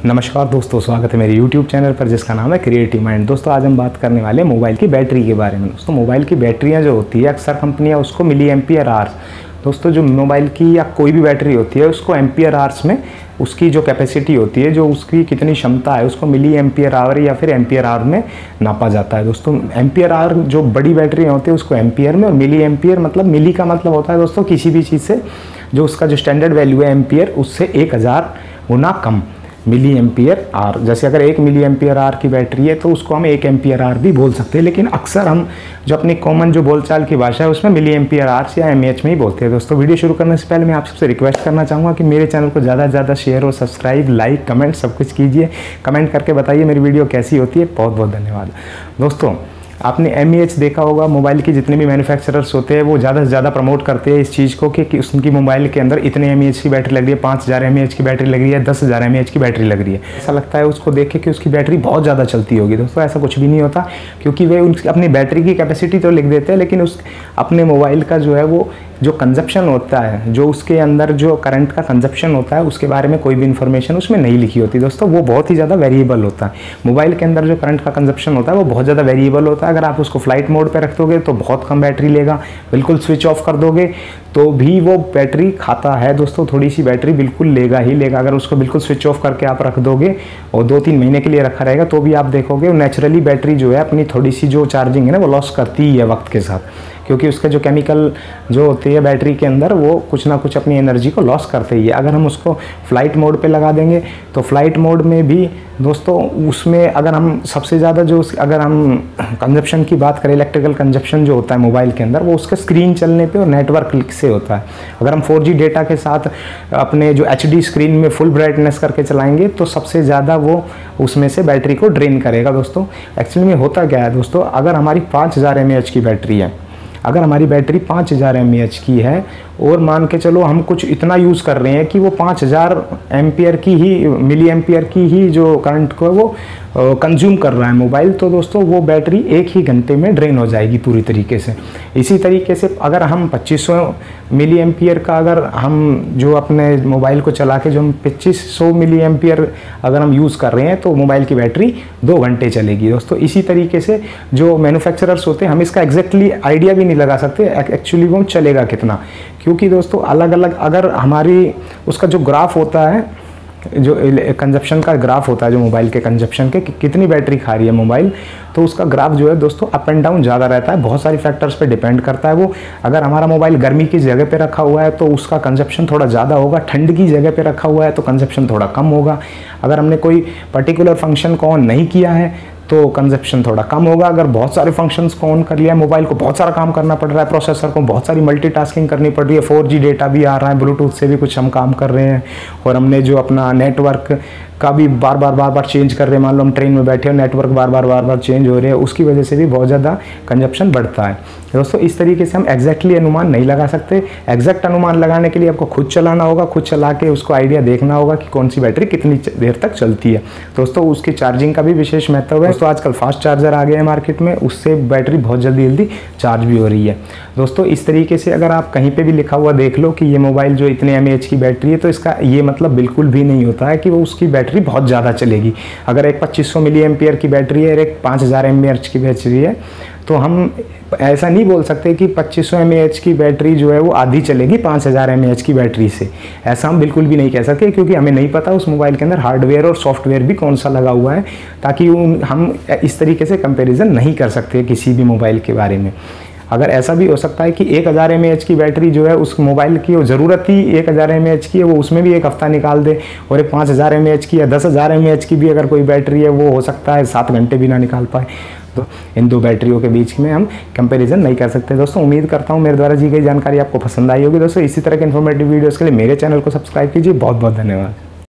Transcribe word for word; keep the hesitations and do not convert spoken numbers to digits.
नमस्कार दोस्तों, स्वागत है मेरे यूट्यूब चैनल पर जिसका नाम है क्रिएटिव माइंड। दोस्तों आज हम बात करने वाले हैं मोबाइल की बैटरी के बारे में। दोस्तों मोबाइल की बैटरियां जो होती है अक्सर कंपनियां उसको मिली एम्पियर आवर्स, दोस्तों जो मोबाइल की या कोई भी बैटरी होती है उसको एम्पियर आवर्स में उसकी जो कैपेसिटी होती है, जो उसकी कितनी क्षमता है उसको मिली एम्पियर आवर या फिर एम्पियर आवर में नापा जाता है। दोस्तों एम्पियर आवर जो बड़ी बैटरी होती है उसको एम्पियर में, और मिली एम्पियर मतलब मिली का मतलब होता है दोस्तों किसी भी चीज़ से जो उसका जो स्टैंडर्ड वैल्यू है एम्पियर उससे एक हज़ार गुना कम, मिली एम्पियर आर। जैसे अगर एक मिली एम्पियर आर की बैटरी है तो उसको हम एक एम्पियर आर भी बोल सकते हैं, लेकिन अक्सर हम जो अपनी कॉमन जो बोलचाल की भाषा है उसमें मिली एम्पियर आर या एमएएच में ही बोलते हैं। दोस्तों वीडियो शुरू करने से पहले मैं आप सबसे रिक्वेस्ट करना चाहूँगा कि मेरे चैनल को ज़्यादा से ज़्यादा शेयर और सब्सक्राइब, लाइक, कमेंट सब कुछ कीजिए। कमेंट करके बताइए मेरी वीडियो कैसी होती है। बहुत बहुत धन्यवाद। दोस्तों आपने एमएएच देखा होगा, मोबाइल के जितने भी मैन्युफैक्चरर्स होते हैं वो ज़्यादा से ज़्यादा प्रमोट करते हैं इस चीज़ को कि, कि उसकी मोबाइल के अंदर इतने एमएएच की बैटरी लग रही है, पाँच हज़ार एमएएच की बैटरी लग रही है, दस हज़ार एमएएच की बैटरी लग रही है। ऐसा लगता है उसको देख के कि उसकी बैटरी बहुत ज़्यादा चलती होगी। दोस्तों ऐसा कुछ भी नहीं होता, क्योंकि वे उनकी अपनी बैटरी की कैपेसिटी तो लिख देते हैं, लेकिन उस अपने मोबाइल का जो है वो जो कंजप्शन होता है, जो उसके अंदर जो करंट का कंजप्शन होता है उसके बारे में कोई भी इन्फॉर्मेशन उसमें नहीं लिखी होती। दोस्तों वो बहुत ही ज़्यादा वेरिएबल होता है। मोबाइल के अंदर जो करंट का कंजप्शन होता है वो बहुत ज़्यादा वेरिएबल होता है। अगर आप उसको फ्लाइट मोड पे रख दोगे तो बहुत कम बैटरी लेगा, बिल्कुल स्विच ऑफ कर दोगे तो भी वो बैटरी खाता है। दोस्तों थोड़ी सी बैटरी बिल्कुल लेगा ही लेगा। अगर उसको बिल्कुल स्विच ऑफ करके आप रख दोगे और दो तीन महीने के लिए रखा रहेगा तो भी आप देखोगे नेचुरली बैटरी जो है अपनी थोड़ी सी जो चार्जिंग है ना वो लॉस करती ही है वक्त के साथ, क्योंकि उसका जो केमिकल जो होती है बैटरी के अंदर वो कुछ ना कुछ अपनी एनर्जी को लॉस करते ही है। अगर हम उसको फ्लाइट मोड पे लगा देंगे तो फ्लाइट मोड में भी दोस्तों उसमें अगर हम सबसे ज़्यादा जो अगर हम कंजप्शन की बात करें, इलेक्ट्रिकल कंजप्शन जो होता है मोबाइल के अंदर वो उसके स्क्रीन चलने पे और नेटवर्क से होता है। अगर हम फोर जी डेटा के साथ अपने जो एच डी स्क्रीन में फुल ब्राइटनेस करके चलाएंगे तो सबसे ज़्यादा वो उसमें से बैटरी को ड्रेन करेगा। दोस्तों एक्चुअली में होता क्या है दोस्तों, अगर हमारी पाँच हज़ार एम ए एच की बैटरी है, अगर हमारी बैटरी पाँच हज़ार एम ए एच की है और मान के चलो हम कुछ इतना यूज़ कर रहे हैं कि वो पाँच हज़ार एम्पियर की ही मिली एम्पियर की ही जो करंट को वो कंज्यूम कर रहा है मोबाइल, तो दोस्तों वो बैटरी एक ही घंटे में ड्रेन हो जाएगी पूरी तरीके से। इसी तरीके से अगर हम पच्चीस सौ मिली एम्पियर का अगर हम जो अपने मोबाइल को चला के जो हम पच्चीस सौ मिली एम्पियर अगर हम यूज़ कर रहे हैं तो मोबाइल की बैटरी दो घंटे चलेगी। दोस्तों इसी तरीके से जो मैन्युफैक्चरर्स होते हैं हम इसका एग्जैक्टली आइडिया भी नहीं लगा सकते एक्चुअली वो चलेगा कितना, क्योंकि दोस्तों अलग अलग अगर हमारी उसका जो ग्राफ होता है, जो कंजप्शन का ग्राफ होता है जो मोबाइल के कंजप्शन के कि कितनी बैटरी खा रही है मोबाइल, तो उसका ग्राफ जो है दोस्तों अप एंड डाउन ज़्यादा रहता है। बहुत सारी फैक्टर्स पे डिपेंड करता है वो। अगर हमारा मोबाइल गर्मी की जगह पे रखा हुआ है तो उसका कंजप्शन थोड़ा ज़्यादा होगा, ठंड की जगह पे रखा हुआ है तो कंजप्शन थोड़ा कम होगा। अगर हमने कोई पर्टिकुलर फंक्शन को ऑन नहीं किया है तो कंजप्शन थोड़ा कम होगा। अगर बहुत सारे फंक्शंस को ऑन कर लिया है, मोबाइल को बहुत सारा काम करना पड़ रहा है, प्रोसेसर को बहुत सारी मल्टीटास्किंग करनी पड़ रही है, फोर जी डेटा भी आ रहा है, ब्लूटूथ से भी कुछ हम काम कर रहे हैं और हमने जो अपना नेटवर्क का भी बार बार बार बार चेंज कर रहे हैं, मान लो हम ट्रेन में बैठे हो नेटवर्क बार बार बार बार चेंज हो रहे हैं, उसकी वजह से भी बहुत ज़्यादा कंजप्शन बढ़ता है। दोस्तों इस तरीके से हम एग्जैक्टली अनुमान नहीं लगा सकते। एग्जैक्ट अनुमान लगाने के लिए आपको खुद चलाना होगा, खुद चला के उसको आइडिया देखना होगा कि कौन सी बैटरी कितनी देर तक चलती है। दोस्तों उसकी चार्जिंग का भी विशेष महत्व है। दोस्तों आजकल फास्ट चार्जर आ गए हैं मार्केट में, उससे बैटरी बहुत जल्दी जल्दी चार्ज भी हो रही है। दोस्तों इस तरीके से अगर आप कहीं पर भी लिखा हुआ देख लो कि ये मोबाइल जो इतने एम ए एच की बैटरी है तो इसका ये मतलब बिल्कुल भी नहीं होता है कि वो उसकी बैटरी बहुत ज़्यादा चलेगी। अगर एक पच्चीस सौ मिली एम्पियर की बैटरी है और एक पाँच हज़ार एम ए एच की बैटरी है तो हम ऐसा नहीं बोल सकते कि पच्चीस सौ एम ए एच की बैटरी जो है वो आधी चलेगी पाँच हज़ार एम ए एच की बैटरी से। ऐसा हम बिल्कुल भी नहीं कह सकते, क्योंकि हमें नहीं पता उस मोबाइल के अंदर हार्डवेयर और सॉफ्टवेयर भी कौन सा लगा हुआ है, ताकि हम इस तरीके से कंपैरिजन नहीं कर सकते किसी भी मोबाइल के बारे में। अगर ऐसा भी हो सकता है कि एक हज़ार एम ए एच की बैटरी जो है उस मोबाइल की वो ज़रूरत ही एक हज़ार एम ए एच की है, वो उसमें भी एक हफ्ता निकाल दे, और एक पाँच हज़ार एम ए एच की या दस हज़ार एम ए एच की भी अगर कोई बैटरी है वो हो सकता है सात घंटे भी ना निकाल पाए। तो इन दो बैटरियों के बीच में हम कंपैरिजन नहीं कर सकते। दोस्तों उम्मीद करता हूँ मेरे द्वारा दी गई जानकारी आपको पसंद आई होगी। दोस्तों इसी तरह के इन्फॉर्मेटिव वीडियोज़ के लिए मेरे चैनल को सब्सक्राइब कीजिए। बहुत बहुत धन्यवाद।